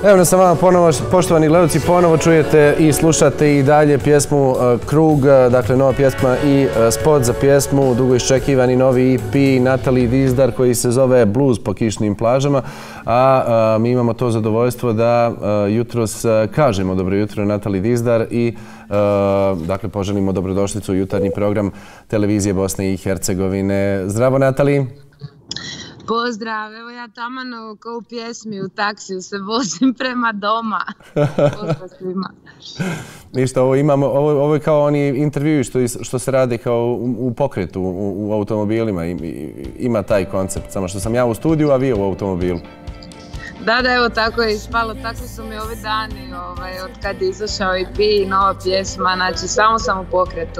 Evo nas sa vama ponovo, poštovani gledalci, ponovo čujete i slušate i dalje pjesmu Krug, dakle nova pjesma i spot za pjesmu, dugo iščekivani novi EP Natalie Dizdar koji se zove Blues po kišnim plažama, a mi imamo to zadovoljstvo da jutros kažemo dobro jutro Natalie Dizdar i dakle poželimo dobrodošlicu u jutarnji program televizije Bosne i Hercegovine. Zdravo Natalie! Pozdrav, evo ja tamano kao u pjesmi u taksiju se vozim prema doma. Pozdrav svima. Ništa, ovo je kao oni intervjui što se rade kao u pokretu, u automobilima. Ima taj koncept, samo što sam ja u studiju, a vi u automobilu. Da, evo tako je ispalo, tako su mi ovi dani, od kad je izašao EP i nova pjesma, znači samo sam u pokretu.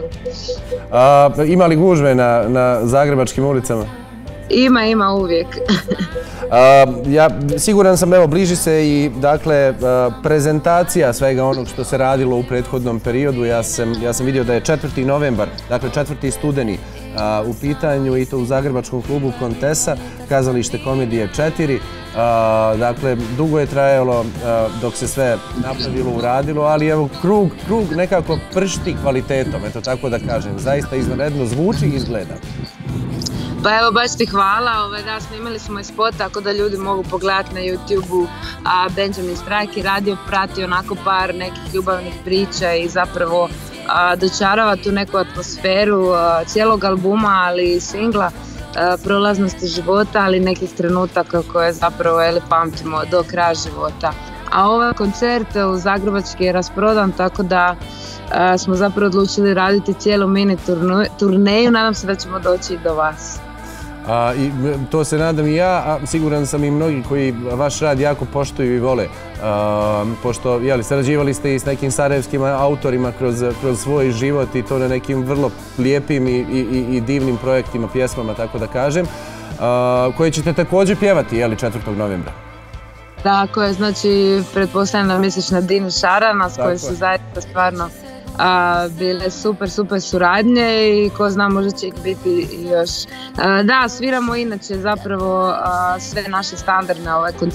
Ima li gužve na zagrebačkim ulicama? Ima uvijek. Ja siguran sam, evo, bliži se i dakle prezentacija svega onog što se radilo u prethodnom periodu. Ja sam vidio da je 4. novembar, dakle 4. studeni u pitanju i to u zagrebačkom klubu Kontesa, kazalište komedije 4. Dakle, dugo je trajalo dok se sve napravilo, uradilo, ali evo, krug nekako pršti kvalitetom, eto tako da kažem. Zaista izvanredno zvuči i izgleda. Pa evo, baš ti hvala, da, snimali smo i spot, tako da ljudi mogu pogledati na YouTube-u, a Benjamin Strike je radio, prati onako par nekih ljubavnih priča i zapravo dočarava tu neku atmosferu cijelog albuma, ali i singla, prolaznosti života, ali nekih trenutaka koje zapravo pamtimo do kraja života. A ovaj koncert u Zagrebački je rasprodan, tako da smo zapravo odlučili raditi cijelu mini turneju, nadam se da ćemo doći i do vas. I to se nadam i ja, a siguran sam i mnogi koji vaš rad jako poštuju i vole. Pošto sarađivali ste i s nekim sarajevskim autorima kroz svoj život i to na nekim vrlo lijepim i divnim projektima, pjesmama, tako da kažem, koje ćete također pjevati 4. novembra. Tako je, znači pretpostavljam da misliš na Dinu Šarana s kojoj su zaista stvarno bile super suradnje i ko zna možda će ih biti još. Da, sviramo inače zapravo sve naše standardne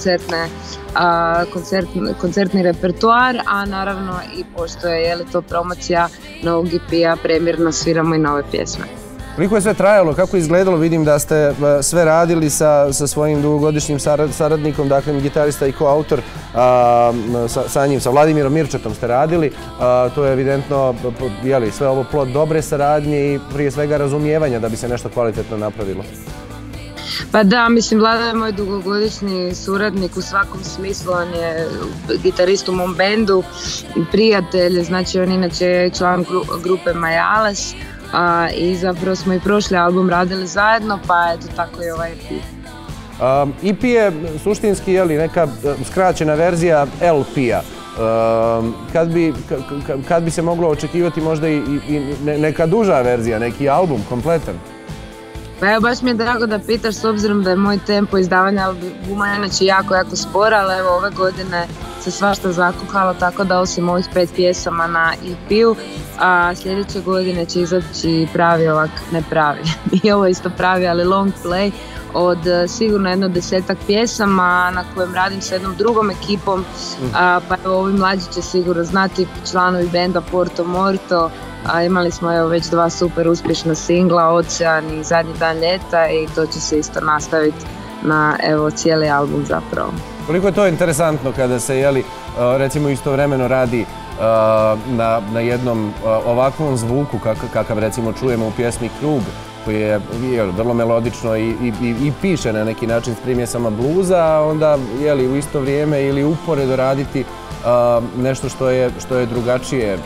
koncertni repertoar, a naravno i pošto je to promocija novog EP-a, premjerno sviramo i nove pjesme. Koliko je sve trajalo, kako je izgledalo? Vidim da ste sve radili sa svojim dugogodišnjim saradnikom, dakle gitarista i koautor, sa njim, sa Vladimirom Mirčetom ste radili. To je evidentno, sve ovo plod dobre saradnje i prije svega razumijevanja da bi se nešto kvalitetno napravilo. Pa da, mislim, Vlada je moj dugogodišnji suradnik u svakom smislu, on je gitarist u mom bendu, prijatelj, znači on inače član grupe Majales. I zapravo smo i prošli album radili zajedno, pa eto tako i ovaj EP. EP je suštinski neka skraćena verzija LP-a. Kad bi se moglo očekivati možda i neka duža verzija, neki album kompletan? Pa evo, baš mi je drago da pitaš, s obzirom da je moj tempo izdavanja albuma inače jako spor, ali evo ove godine se svašta zakuhalo, tako da osim ovih 5 pjesama na EP-u, a sljedeće godine će izaći pravi ne pravi, i ovo isto pravi, ali long play od sigurno 10-ak pjesama na kojem radim s jednom drugom ekipom, pa evo ovi mlađi će sigurno znati, članovi benda Porto Morto. Imali smo već 2 super uspješna singla, Ocean i Zadnji dan ljeta, i to će se isto nastaviti na cijeli album zapravo. Koliko je to interesantno kada se recimo istovremeno radi na jednom ovakvom zvuku kakav recimo čujemo u pjesmi Krug, koji je vrlo melodično i piše na neki način s primjesama bluza, a onda u isto vrijeme ili uporedo raditi nešto što je drugačije,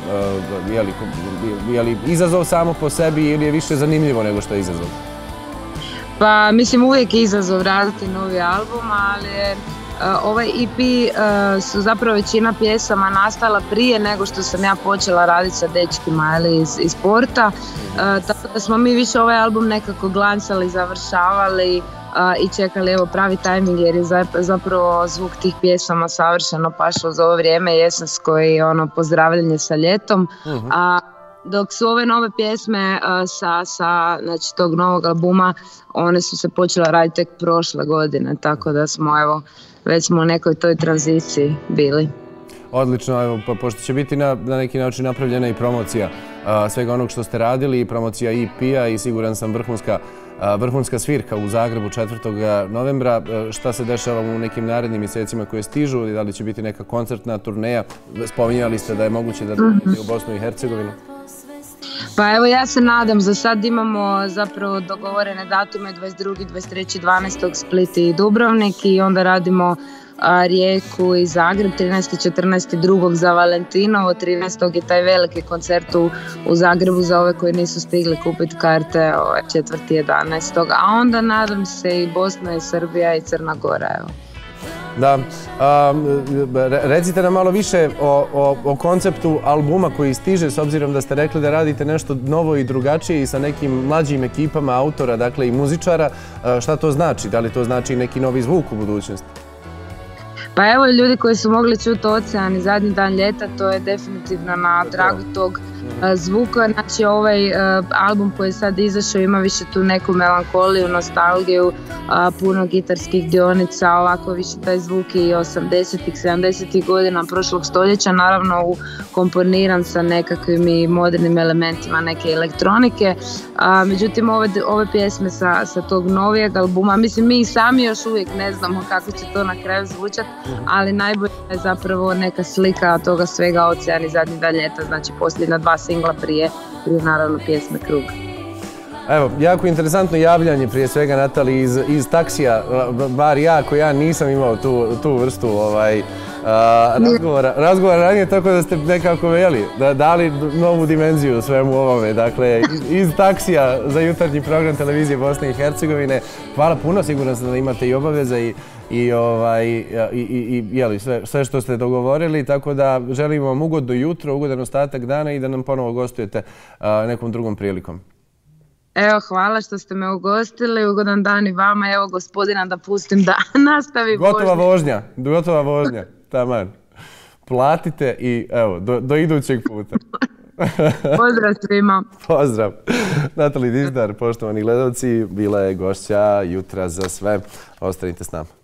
izazov samo po sebi ili je više zanimljivo nego što je izazov? Pa mislim, uvijek je izazov raditi novi album, ali ovaj EP su zapravo većina pjesama nastala prije nego što sam ja počela raditi sa dečkima iz Porta, tako da smo mi više ovaj album nekako glancali, završavali i čekali pravi tajming, jer je zapravo zvuk tih pjesama savršeno pašao za ovo vrijeme jesensko i pozdravljanje sa ljetom. Dok su ove nove pjesme znači tog novog albuma, one su se počele raditi tek prošle godine, tako da smo već smo u nekoj toj tranziciji bili. Odlično, evo, pošto će biti na neki način napravljena i promocija svega onog što ste radili, i promocija EP-a i siguran sam vrhunska svirka u Zagrebu 4. novembra. Šta se dešava u nekim narednim mjesecima koje stižu i da li će biti neka koncertna turneja? Spominjali ste da je moguće da dođete u Bosnu i Hercegovinu. Pa evo ja se nadam, za sad imamo zapravo dogovorene datume 22. 23. 12. Split i Dubrovnik i onda radimo Rijeku i Zagreb 13. 14. 2. za Valentinovo, 13. je taj veliki koncert u Zagrebu za ove koji nisu stigli kupiti karte 4. 11. A onda nadam se i Bosna i Srbija i Crna Gora. Evo. Da, recite nam malo više o konceptu albuma koji stiže, s obzirom da ste rekli da radite nešto novo i drugačije i sa nekim mlađim ekipama autora, dakle i muzičara. Šta to znači? Da li to znači neki novi zvuk u budućnosti? Pa evo, ljudi koji su mogli čuti Ocean i Zadnji dan ljeta, to je definitivno na tragu tog zvuka. Znači ovaj album koji je sad izašao ima više tu neku melankoliju, nostalgiju, puno gitarskih dionica, ovako više taj zvuk i 80-ih, 70-ih godina prošlog stoljeća, naravno komponiran sa nekakvim i modernim elementima neke elektronike. Međutim, ove pjesme sa tog novijeg albuma, mislim mi sami još uvijek ne znamo kako će to na kraju zvučati, ali najbolje je zapravo neka slika toga svega Ocean i Zadnji dan ljeta, znači posljednja 2 singla prije naravno pjesme Krug. Evo, jako interesantno javljanje prije svega, Natali, iz taksija, bar ja nisam imao tu vrstu razgovora ranije, tako da ste nekako dali novu dimenziju svemu ovome. Dakle, iz taksija za jutarnji program televizije Bosne i Hercegovine. Hvala puno, siguran sam da imate i obaveza i sve što ste dogovorili, tako da želim vam ugodno jutro, ugodan ostatak dana i da nam ponovo gostujete nekom drugom prilikom. Evo, hvala što ste me ugostili, ugodan dan i vama, evo gospodina da pustim da nastavi vožnja. Gotova vožnja, taman. Platite i evo, do idućeg puta. Pozdrav svima. Pozdrav. Natali Dizdar, poštovani gledalci, bila je gošća jutra za sve. Ostanite s nama.